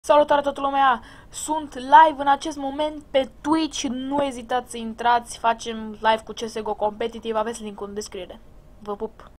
Salutare toată lumea! Sunt live în acest moment pe Twitch, nu ezitați să intrați, facem live cu CSGO competitiv, aveți linkul în descriere. Vă pup!